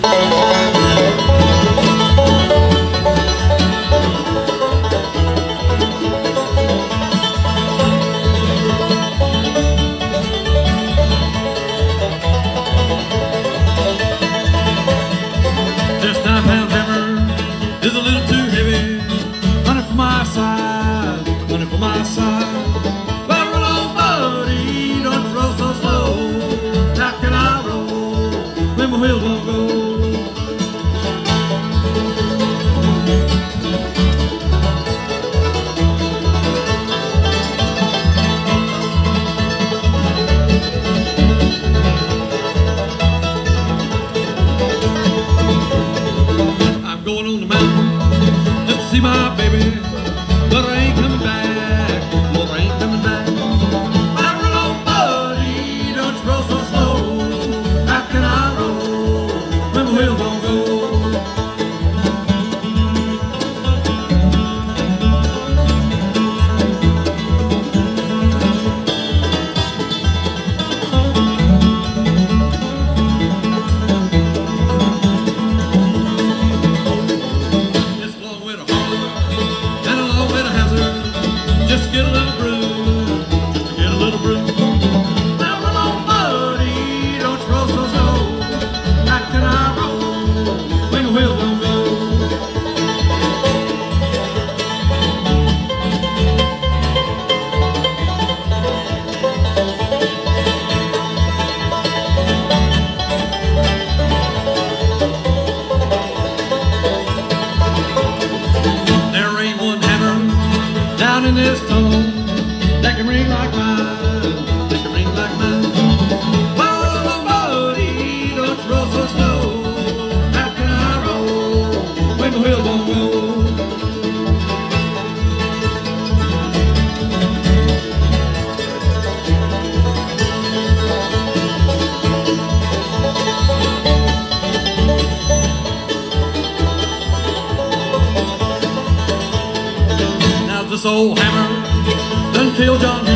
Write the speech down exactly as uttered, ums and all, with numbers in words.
Is a little too heavy, running for my side, running for my side. Well, roll on, buddy, don't you roll so slow. How can I roll when my wheels won't go? I'm going on the mountain just to see my baby, but I ain't coming back, Lord, I ain't coming back. Well, roll on, buddy, don't you roll so slow. How can I roll when my wheels won't go? Just to get a little brew, just to get a little brew. Now roll on, buddy, don't you roll so slow. How can I roll when the wheels don't go? There ain't one hammer down in this tunnel that can ring like mine, that can ring like mine. Well, roll on, buddy, don't you roll so slow. How can I roll when the wheels won't go? Now this old hammer done killed John